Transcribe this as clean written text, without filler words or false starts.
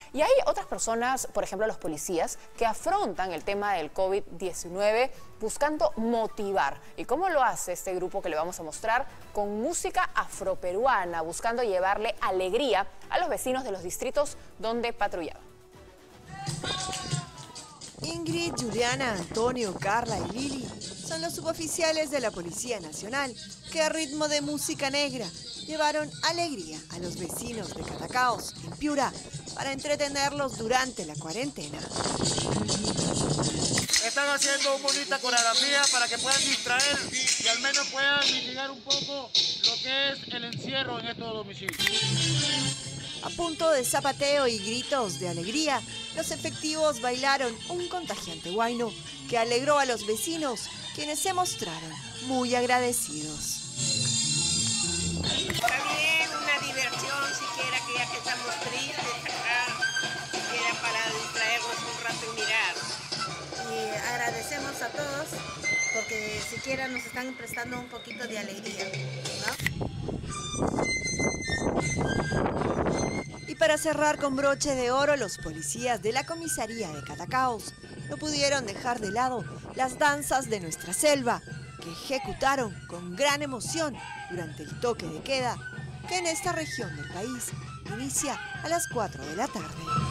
Y hay otras personas, por ejemplo los policías, que afrontan el tema del COVID-19 buscando motivar. ¿Y cómo lo hace este grupo que le vamos a mostrar? Con música afroperuana, buscando llevarle alegría a los vecinos de los distritos donde patrullaban. Ingrid, Juliana, Antonio, Carla y Lili son los suboficiales de la Policía Nacional que a ritmo de música negra llevaron alegría a los vecinos de Catacaos, en Piura, para entretenerlos durante la cuarentena. Están haciendo una bonita coreografía para que puedan distraer y al menos puedan mitigar un poco lo que es el encierro en estos domicilios. A punto de zapateo y gritos de alegría, los efectivos bailaron un contagiante huayno que alegró a los vecinos, quienes se mostraron muy agradecidos. Está bien, una diversión, siquiera que ya que estamos tristes acá, siquiera para distraernos un rato y mirar. Y agradecemos a todos porque siquiera nos están prestando un poquito de alegría, ¿no? Y para cerrar con broche de oro, los policías de la comisaría de Catacaos no pudieron dejar de lado las danzas de nuestra selva, que ejecutaron con gran emoción durante el toque de queda, que en esta región del país inicia a las 4 de la tarde.